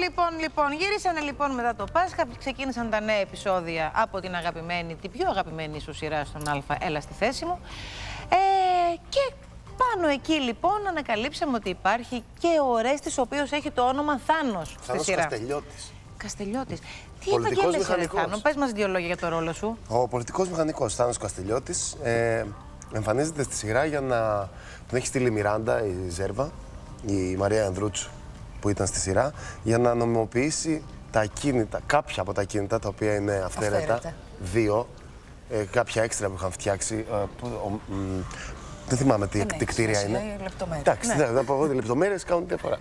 Λοιπόν, γυρίσανε λοιπόν μετά το Πάσχα, ξεκίνησαν τα νέα επεισόδια από την αγαπημένη, την πιο αγαπημένη ίσως σειρά στον Α, έλα στη θέση μου. Και πάνω εκεί λοιπόν ανακαλύψαμε ότι υπάρχει και ο Ρέστης, ο οποίος έχει το όνομα Θάνος στη σειρά. Καστελιώτης. Καστελιώτης. Τι επαγγέλεσαι, ρε Θάνο, πες μας δύο λόγια για το ρόλο σου. Ο πολιτικός μηχανικός Θάνος Καστελιώτης εμφανίζεται στη σειρά για να τον έχει στείλει η Μιράντα, η Ζέρβα, η Μαρία Ανδρούτσου που ήταν στη σειρά, για να νομιμοποιήσει τα ακίνητα, κάποια από τα ακίνητα τα οποία είναι αυθαίρετα, δύο, κάποια έξτρα που είχαν φτιάξει. Δεν θυμάμαι τι κτίρια είναι. Εντάξει, δεν θα πω εγώ, οι λεπτομέρειες κάνουν διαφορά.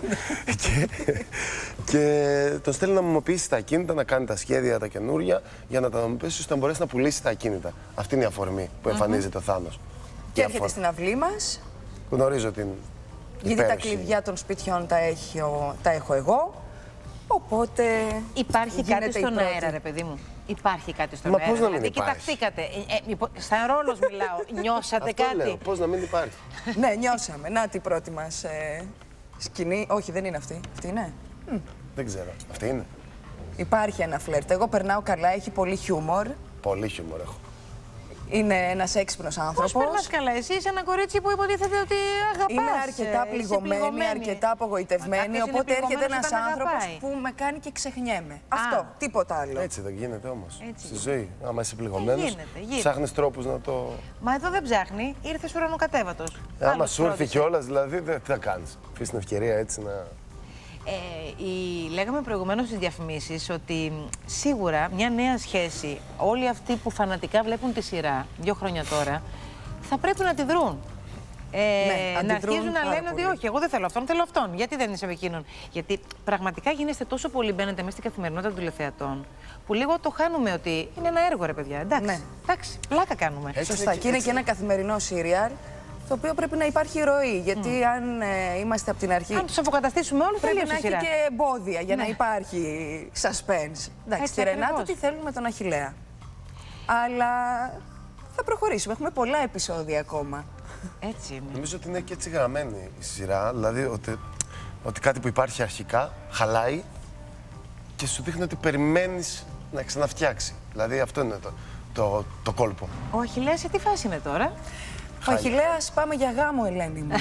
Και τον στέλνει να νομιμοποιήσει τα ακίνητα, να κάνει τα σχέδια τα καινούρια, για να τα νομιμοποιήσει ώστε να μπορέσει να πουλήσει τα ακίνητα. Αυτή είναι η αφορμή που εμφανίζεται ο Θάνος. Και έρχεται στην αυλή μας. Γνωρίζω την. Γιατί τα κλειδιά των σπιτιών τα έχω εγώ. Οπότε. Υπάρχει κάτι στον αέρα, ρε παιδί μου. Υπάρχει κάτι στον αέρα. Μα πώς να μην υπάρχει. Κοιταχτήκατε. Σαν ρόλος μιλάω. Νιώσατε αυτό κάτι. Λέω, πώς να μην υπάρχει. Ναι, νιώσαμε. Να την πρώτη μας σκηνή. Όχι, δεν είναι αυτή. Αυτή είναι. Δεν ξέρω. Αυτή είναι. Υπάρχει ένα φλερτ. Εγώ περνάω καλά. Έχει πολύ χιούμορ. Πολύ χιούμορ έχω. Είναι ένας έξυπνος άνθρωπος. Πώς περνάς καλά, εσύ είσαι ένα κορίτσι που υποτίθεται ότι αγαπάς. Είμαι αρκετά πληγωμένη, αρκετά απογοητευμένη, οπότε έρχεται ένας άνθρωπος που με κάνει και ξεχνιέμαι. Αυτό, τίποτα άλλο. Έτσι δεν γίνεται όμως. Στη ζωή, άμα είσαι πληγωμένος, ψάχνεις τρόπους να το... Μα εδώ δεν ψάχνει, ήρθες ουρανοκατέβατος. Άμα σου έρθει κιόλας, δηλαδή, τι θα κάνεις. Αφήσεις την ευκαιρία έτσι να... Λέγαμε προηγουμένως στις διαφημίσεις ότι σίγουρα μια νέα σχέση, όλοι αυτοί που φανατικά βλέπουν τη σειρά 2 χρόνια τώρα, θα πρέπει να τη δρουν. Να αρχίζουν να λένε ότι όχι, εγώ δεν θέλω αυτόν, θέλω αυτόν. Γιατί δεν είσαι με εκείνον. Γιατί πραγματικά γίνεστε τόσο πολύ, μπαίνετε μέσα στην καθημερινότητα των τηλεθεατών, που λίγο το χάνουμε ότι είναι ένα έργο, ρε παιδιά. Εντάξει, εντάξει, πλάκα κάνουμε. Σωστά. Και είναι και ένα καθημερινό σύριαλ. Το οποίο πρέπει να υπάρχει ροή, γιατί αν είμαστε από την αρχή... Αν τους αποκαταστήσουμε όλους, πρέπει να έχει και εμπόδια για να υπάρχει suspense. Εντάξει, τη Ρενάτα τι θέλουμε με τον Αχιλλέα. Αλλά θα προχωρήσουμε, έχουμε πολλά επεισόδια ακόμα. Έτσι είναι. Νομίζω ότι είναι και έτσι γραμμένη η σειρά, δηλαδή ότι κάτι που υπάρχει αρχικά χαλάει και σου δείχνει ότι περιμένεις να ξαναφτιάξει. Δηλαδή αυτό είναι το κόλπο. Ο Αχιλλέας σε τι φάση είναι τώρα? Ο Αχιλλέας, πάμε για γάμο, Ελένη μου.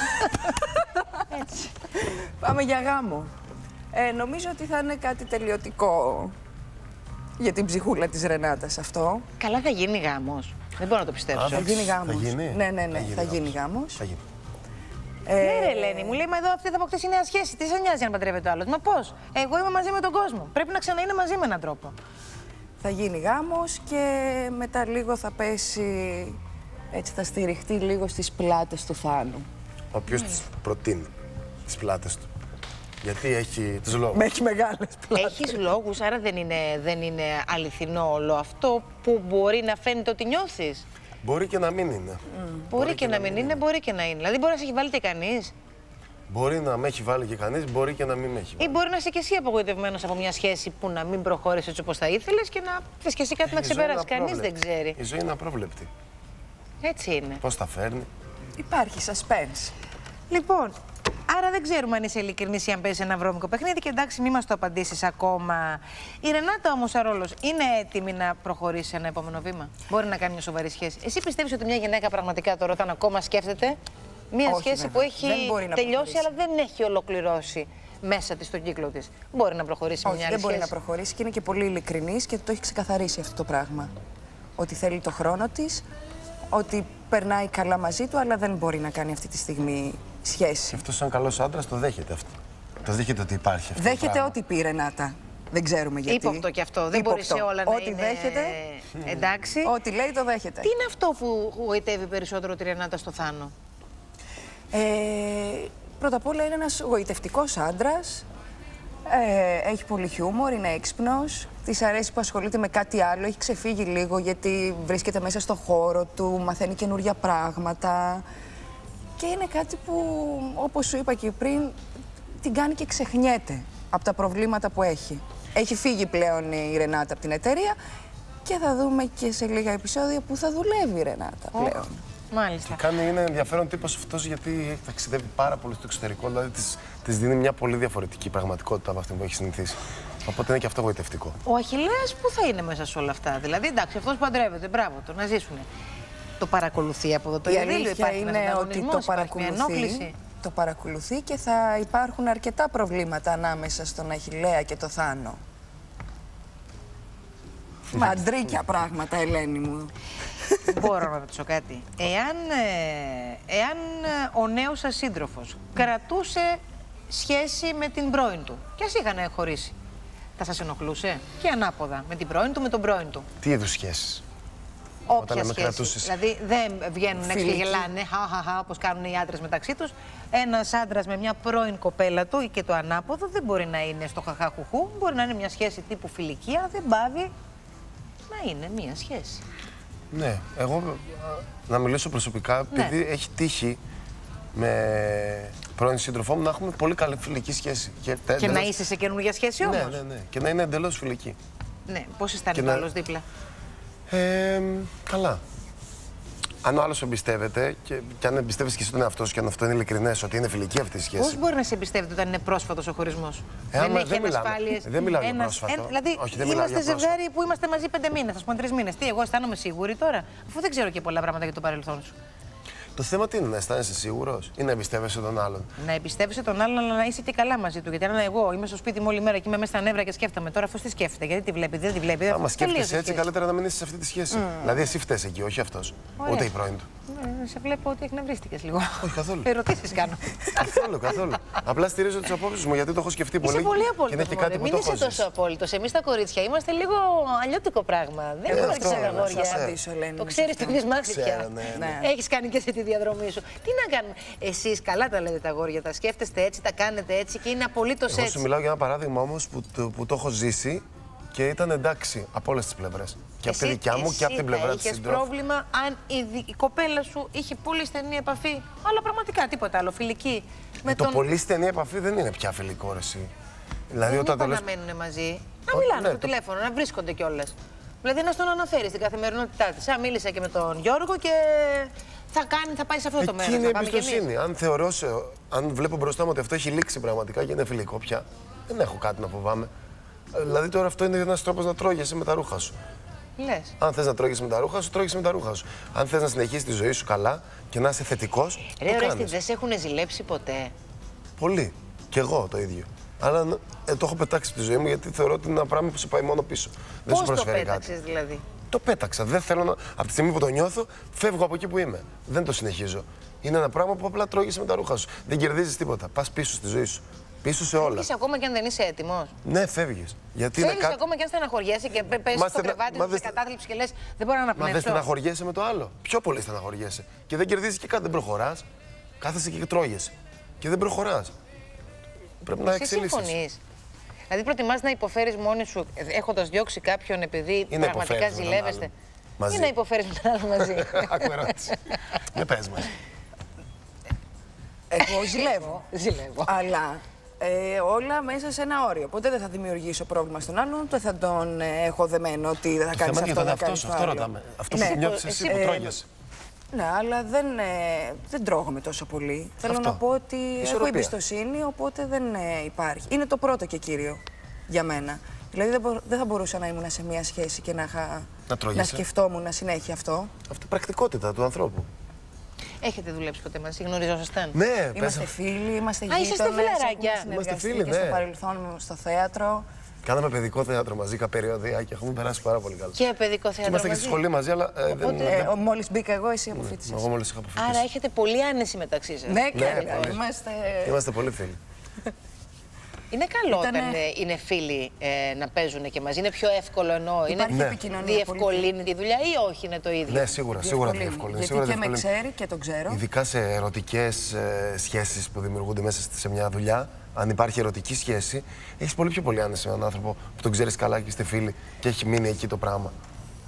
Έτσι. Πάμε για γάμο. Νομίζω ότι θα είναι κάτι τελειωτικό για την ψυχούλα της Ρενάτας αυτό. Καλά, θα γίνει γάμος. Δεν μπορώ να το πιστέψω. Θα γίνει γάμος. Θα γίνει. Ναι, θα γίνει γάμος. Θα γίνει. Ναι, ρε Ελένη, μου λέει, μα εδώ αυτή θα αποκτήσει νέα σχέση. Τι σε νοιάζει αν παντρεύεται ο άλλος? Μα πώς? Εγώ είμαι μαζί με τον κόσμο. Πρέπει να ξαναείνε μαζί με έναν τρόπο. Θα γίνει γάμος και μετά λίγο θα πέσει. Έτσι θα στηριχτεί λίγο στις πλάτες του Θάνου. Ο οποίος τις προτείνει, τις πλάτες του. Γιατί έχει τους λόγους. Με έχει μεγάλες πλάτες. Έχεις λόγους, άρα δεν είναι αληθινό όλο αυτό που μπορεί να φαίνεται ότι νιώθεις. Μπορεί και να μην είναι. Μπορεί και να μην είναι, μπορεί και να είναι. Δηλαδή μπορεί να σε έχει βάλει και κανείς. Μπορεί να με έχει βάλει και κανείς, μπορεί και να μην με έχει βάλει. Ή μπορεί να είσαι και εσύ απογοητευμένος από μια σχέση που να μην προχώρησε έτσι όπως θα ήθελες και να θες και εσύ κάτι να ξεπεράσεις. Κανείς δεν ξέρει. Η ζωή είναι απρόβλεπτη. Έτσι είναι. Πώς τα φέρνει. Υπάρχει suspense. Λοιπόν, άρα δεν ξέρουμε αν είσαι ειλικρινής ή αν παίζεις ένα βρώμικο παιχνίδι και εντάξει, μην μας το απαντήσεις ακόμα. Η Ρενάτα όμως, σαν ρόλος, είναι έτοιμη να προχωρήσει σε ένα επόμενο βήμα? Μπορεί να κάνει μια σοβαρή σχέση? Εσύ πιστεύεις ότι μια γυναίκα πραγματικά τώρα όταν ακόμα σκέφτεται μια σχέση που έχει τελειώσει αλλά δεν έχει ολοκληρώσει μέσα της τον κύκλο της? Μπορεί να προχωρήσει μια άλλη σχέση? Δεν μπορεί να προχωρήσει και είναι και πολύ ειλικρινής και το έχει ξεκαθαρίσει αυτό το πράγμα. Ότι θέλει το χρόνο της, ότι περνάει καλά μαζί του, αλλά δεν μπορεί να κάνει αυτή τη στιγμή σχέση. Αυτό σαν καλός άντρας το δέχεται αυτό. Το δέχεται ότι υπάρχει αυτό. Δέχεται ό,τι πει η Ρενάτα. Δεν ξέρουμε γιατί. Ύποπτο κι αυτό. Δεν μπορεί σε όλα να ό,τι είναι... δέχεται. Εντάξει. Ό,τι λέει το δέχεται. Τι είναι αυτό που γοητεύει περισσότερο τη Ρενάτα στο Θάνο? Πρώτα απ' όλα είναι ένας γοητευτικός άντρας. Έχει πολύ χιούμορ, είναι έξυπνος. Της αρέσει που ασχολείται με κάτι άλλο. Έχει ξεφύγει λίγο γιατί βρίσκεται μέσα στο χώρο του, μαθαίνει καινούργια πράγματα. Και είναι κάτι που, όπως σου είπα και πριν, την κάνει και ξεχνιέται από τα προβλήματα που έχει. Έχει φύγει πλέον η Ρενάτα από την εταιρεία και θα δούμε και σε λίγα επεισόδια που θα δουλεύει η Ρενάτα πλέον. Μάλιστα. Είναι ενδιαφέρον τύπος αυτός γιατί ταξιδεύει πάρα πολύ στο εξωτερικό, δηλαδή της δίνει μια πολύ διαφορετική πραγματικότητα από αυτή που έχει συνηθίσει. Οπότε είναι και αυτό γοητευτικό. Ο Αχιλλέας πού θα είναι μέσα σε όλα αυτά? Δηλαδή, εντάξει, αυτός παντρεύεται, μπράβο του, να ζήσουν. Το παρακολουθεί από εδώ το Ιδίλιο, υπάρχει ένας ανταγωνισμός, υπάρχει μια ενόχληση. Το παρακολουθεί και θα υπάρχουν αρκετά προβλήματα ανάμεσα στον Αχιλλέα και το Θάνο. Αντρίκια πράγματα, Ελένη μου. Μπορώ να ρωτήσω κάτι? Εάν ο νέος σας σύντροφος κρατούσε σχέση με την πρώην του και ας είχαν χωρίσει, θα σας ενοχλούσε? Και ανάποδα, με την πρώην του, με τον πρώην του. Τι είδους σχέσεις? Όποια σχέση. Δηλαδή δεν βγαίνουν έξω και γελάνε, όπως κάνουν οι άντρες μεταξύ τους. Ένας άντρας με μια πρώην κοπέλα του ή και το ανάποδο δεν μπορεί να είναι στο χαχαχουχού. Μπορεί να είναι μια σχέση τύπου φιλική, αλλά δεν πάβει να είναι μια σχέση. Ναι, εγώ να μιλήσω προσωπικά, επειδή έχει τύχει με πρώην σύντροφό μου να έχουμε πολύ καλή φιλική σχέση. Και να είσαι σε καινούργια σχέση όμως. Ναι. Και να είναι εντελώς φιλική. Ναι, πώς αισθάνεται ο άλλος δίπλα? Καλά. Αν ο άλλος εμπιστεύεται και αν εμπιστεύεσαι και εσύ τον εαυτό σου και αν αυτό είναι ειλικρινές, ότι είναι φιλική αυτή η σχέση. Πώς μπορεί να σε εμπιστεύεται όταν είναι πρόσφατος ο χωρισμός? Δεν έχει ανασφάλειες. Δεν μιλάω για πρόσφατο. Δηλαδή, είμαστε ζευγάρι που είμαστε μαζί 5 μήνες, ας πούμε 3 μήνες. Τι, εγώ αισθάνομαι σίγουρη τώρα, αφού δεν ξέρω και πολλά πράγματα για το παρελθόν σου. Το θέμα τι είναι, να αισθάνεσαι σίγουρος ή να εμπιστεύεσαι τον άλλον? Να εμπιστεύεσαι τον άλλον, αλλά να είσαι και καλά μαζί του. Γιατί αν εγώ είμαι στο σπίτι μου όλη μέρα και είμαι μέσα στα νεύρα και σκέφτομαι τώρα, αυτός τι σκέφτεται, γιατί τη βλέπει, δεν τη βλέπει. Άμα σκέφτεσαι έτσι, καλύτερα να μην είσαι σε αυτή τη σχέση. Δηλαδή, εσύ φταίς εκεί, όχι αυτός. Ούτε η πρώην του. Σε βλέπω ότι εκνευρίστηκες λίγο. Όχι καθόλου. Ερωτήσεις κάνω. Καθόλου. Απλά στηρίζω τις απόψεις μου γιατί το έχω σκεφτεί πολύ. Είσαι πολύ απόλυτος. Μην είσαι τόσο τόσο απόλυτος. Εμείς τα κορίτσια είμαστε λίγο αλλιώτικο πράγμα. Δεν είμαστε σαν αγόρια. Το ξέρεις, το έχεις μάθει πια. Έχεις κάνει και σε τη διαδρομή σου. Τι να κάνουμε? Εσείς καλά τα λέτε τα αγόρια, τα σκέφτεστε έτσι, τα κάνετε έτσι και είναι απολύτως έτσι. Εγώ σου μιλάω για ένα παράδειγμα όμως που το έχω ζήσει και ήταν εντάξει από όλες τις πλευρές. Και από τη δικιά μου και από την πλευρά της συντρόφου. Είχες πρόβλημα αν η κοπέλα σου είχε πολύ στενή επαφή, αλλά πραγματικά τίποτα άλλο, φιλική. Πολύ στενή επαφή δεν είναι πια φιλικό, ρε εσύ. Δηλαδή όταν να μένουν μαζί, να μιλάνε στο τηλέφωνο, να βρίσκονται κιόλας. Δηλαδή να στον αναφέρει στην καθημερινότητά της. Μίλησα και με τον Γιώργο και θα πάει σε αυτό το μέρος. Είναι εμπιστοσύνη. Αν βλέπω μπροστά μου ότι αυτό έχει λήξει πραγματικά και είναι φιλικό πια, δεν έχω κάτι να φοβάμαι. Δηλαδή τώρα αυτό είναι ένας τρόπος να τρώγεσαι με τα ρούχα σου. Λες. Αν θες να τρώγεσαι με τα ρούχα σου, τρώγεσαι με τα ρούχα σου. Αν θες να συνεχίσεις τη ζωή σου καλά και να είσαι θετικός, Ρε, δεν σε έχουν ζηλέψει ποτέ? Πολύ. Κι εγώ το ίδιο. Αλλά το έχω πετάξει από τη ζωή μου γιατί θεωρώ ότι είναι ένα πράγμα που σε πάει μόνο πίσω. Δεν σου προσφέρει κάτι. Πώς το πέταξες δηλαδή? Το πέταξα. Δεν θέλω να. Από τη στιγμή που το νιώθω, φεύγω από εκεί που είμαι. Δεν το συνεχίζω. Είναι ένα πράγμα που απλά τρώγεσαι με τα ρούχα σου. Δεν κερδίζεις τίποτα. Πας πίσω στη ζωή σου. Πίσω σε όλα. Φεύγεις ακόμα και αν δεν είσαι έτοιμος? Ναι, φεύγεις. Φεύγεις ακόμα και αν στεναχωριέσαι και πες στο κρεβάτι σου σε κατάθλιψη και λες δεν μπορώ να αναπνεύσω. Μα δεν στεναχωριέσαι με το άλλο. Πιο πολύ στεναχωριέσαι. Και δεν κερδίζεις και κάτι. Δεν προχωράς. Κάθεσαι και τρώγεσαι. Και δεν προχωράς. Πρέπει να εξελίσσεις. Δηλαδή προτιμάς να υποφέρεις μόνη σου έχοντας διώξει κάποιον επειδή πραγματικά ζηλεύεστε? Ή να υποφέρεις με τον άλλο μαζί? Άκου ερώτηση. Δεν πες μας. Εγώ ζηλεύω. Αλλά όλα μέσα σε ένα όριο. Οπότε δεν θα δημιουργήσω πρόβλημα στον άλλον, ούτε θα τον έχω δεμένο ότι δεν θα κάνεις αυτό, θα κάνεις αυτό ρωτάμε. Αυτό που νιώθεις εσύ που τρώγεσαι. Ναι, αλλά δεν τρώγομαι τόσο πολύ. Θέλω να πω ότι έχω εμπιστοσύνη, οπότε δεν υπάρχει. Είναι το πρώτο και κύριο για μένα. Δηλαδή δεν θα μπορούσα να ήμουν σε μια σχέση και να σκεφτόμουν συνέχεια αυτό. Αυτό πρακτικότητα του ανθρώπου. Έχετε δουλέψει ποτέ μαζί, γνωριζόσασταν? Ναι, είμαστε φίλοι, είμαστε γείτονες. Είσαστε φιλαράκια. Είμαστε φίλοι, ναι. Στο παρελθόν στο θέατρο. Κάναμε παιδικό θέατρο μαζί, περιοδία και έχουμε περάσει πάρα πολύ καλά. Και παιδικό θέατρο. Είμαστε και στη σχολή μαζί, αλλά. Μόλις μπήκα εγώ, εσύ αποφύτησες. Εγώ μόλις είχα αποφύτησει. Άρα έχετε πολύ άνεση μεταξύ σας. Ναι, είμαστε πολύ φίλοι. Είναι καλό όταν είναι φίλοι να παίζουν και μαζί. Είναι πιο εύκολο εννοώ. Διευκολύνει τη δουλειά ή όχι, είναι το ίδιο? Ναι, σίγουρα διευκολύνει. Γιατί και με ξέρει και τον ξέρω. Ειδικά σε ερωτικές σχέσεις που δημιουργούνται μέσα σε μια δουλειά, αν υπάρχει ερωτική σχέση, έχεις πολύ πιο πολύ άνεση με έναν άνθρωπο που τον ξέρεις καλά και είστε φίλοι και έχει μείνει εκεί το πράγμα.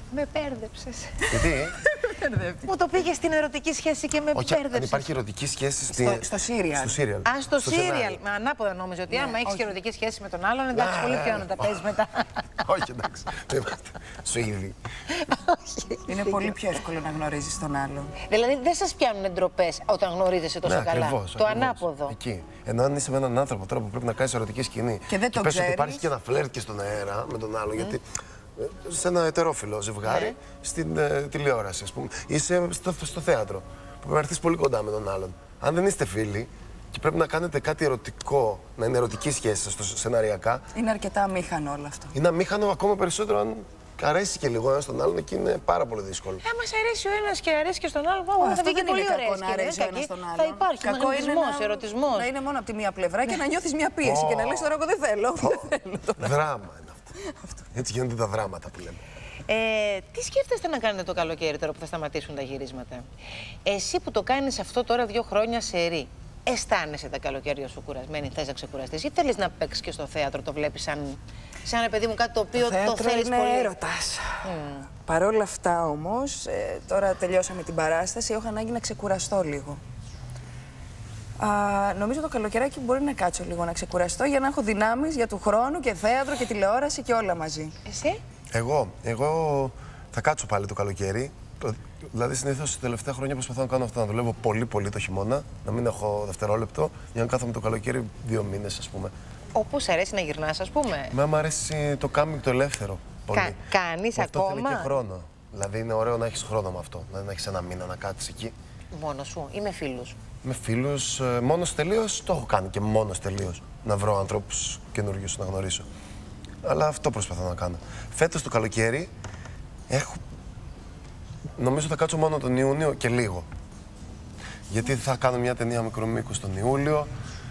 Με πέρδεψες. Γιατί? Μου το πήγε στην ερωτική σχέση και με πέρδεψες. Αν υπάρχει ερωτική σχέση στο σύριαλ. Α, στο σύριαλ. Με ανάποδα νόμιζα ότι άμα έχεις ερωτική σχέση με τον άλλον, εντάξει, πολύ πιο να τα παίζεις μετά. Όχι, εντάξει. Σου ήδη. Είναι πολύ πιο εύκολο να γνωρίζεις τον άλλον. Δηλαδή δεν σας πιάνουν ντροπές όταν γνωρίζεσαι τόσο καλά. Το ανάποδο. Εκεί. Ενώ αν είσαι με έναν άνθρωπο τώρα που πρέπει να κάνεις ερωτική σκηνή και δεν το πες ότι ξέρεις. υπάρχει και ένα φλερτ και στον αέρα με τον άλλο, γιατί σε ένα ετερόφιλο ζευγάρι στην τηλεόραση, ας πούμε, είσαι στο θέατρο που πρέπει να έρθεις πολύ κοντά με τον άλλον. Αν δεν είστε φίλοι και πρέπει να κάνετε κάτι ερωτικό, να είναι ερωτική σχέση σεναριακά. Είναι αρκετά αμήχανο όλο αυτό. Είναι αμήχανο ακόμα περισσότερο αν αρέσει και λίγο ένα στον άλλον, εκεί είναι πάρα πολύ δύσκολο. Αν μας αρέσει ο ένας και αρέσει και στον άλλον, θα βγει και πολύ ωραίο. Θα υπάρχει μαγνητισμός, ερωτισμός. Να είναι μόνο από τη μία πλευρά και να νιώθεις μια πίεση και να λες τώρα εγώ δεν θέλω. Δράμα είναι αυτό. Έτσι γίνονται τα δράματα που λέμε. Τι σκέφτεστε να κάνετε το καλοκαίρι τώρα που θα σταματήσουν τα γυρίσματα? Εσύ που το κάνεις αυτό τώρα 2 χρόνια σερί, αισθάνεσαι τα καλοκαίρια σου κουρασμένη, θες να ξεκουραστείς ή θέλεις να παίξεις και στο θέατρο, το βλέπεις σαν ένα παιδί μου κάτι το οποίο το θέλεις πολύ? Είναι έρωτας. Παρ' όλα αυτά όμως, τώρα τελειώσαμε την παράσταση, έχω ανάγκη να ξεκουραστώ λίγο. Νομίζω το καλοκαιράκι μπορεί να κάτσω λίγο να ξεκουραστώ για να έχω δυνάμεις για του χρόνου και θέατρο και τηλεόραση και όλα μαζί. Εσύ? Εγώ θα κάτσω πάλι το καλοκαίρι. Δηλαδή, συνήθως τα τελευταία χρόνια προσπαθώ να κάνω αυτό, να δουλεύω πολύ το χειμώνα, να μην έχω δευτερόλεπτο, για να κάθομαι το καλοκαίρι 2 μήνες, ας πούμε. Όπου σ' αρέσει να γυρνάς, ας πούμε. Μου αρέσει το κάμινγκ το ελεύθερο. Πολύ. Κάνεις αυτό ακόμα? Αυτό θέλει και χρόνο. Δηλαδή, είναι ωραίο να έχεις χρόνο με αυτό. Δηλαδή, να έχεις 1 μήνα να κάτσεις εκεί. Μόνος σου ή με φίλους? Με φίλους, μόνος τελείως, το έχω κάνει και μόνος τελείως. Να βρω ανθρώπους καινούριους να γνωρίσω. Αλλά αυτό προσπαθώ να κάνω. Φέτος το καλοκαίρι νομίζω θα κάτσω μόνο τον Ιούνιο και λίγο. Γιατί θα κάνω μια ταινία μικρού μήκους τον Ιούλιο.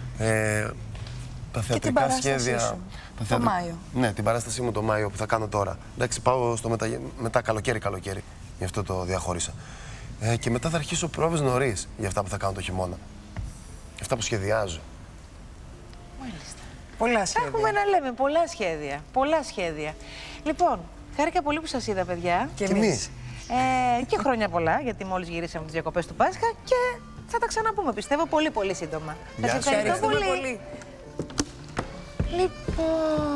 Τα θεατρικά σχέδια. Το Μάιο. Ναι, την παράστασή μου το Μάιο που θα κάνω τώρα. Εντάξει, πάω στο μετά καλοκαίρι. Γι' αυτό το διαχώρισα. Και μετά θα αρχίσω πρόβες νωρίς για αυτά που θα κάνω το χειμώνα. Αυτά που σχεδιάζω. Μάλιστα. Πολλά σχέδια. Έχουμε να λέμε πολλά σχέδια. Λοιπόν, χάρηκα πολύ που σας είδα, παιδιά. Και εμείς. Και χρόνια πολλά, γιατί μόλις γυρίσαμε τις διακοπές του Πάσχα και θα τα ξαναπούμε, πιστεύω, πολύ σύντομα. Γεια σας ευχαριστώ πολύ. Λοιπόν...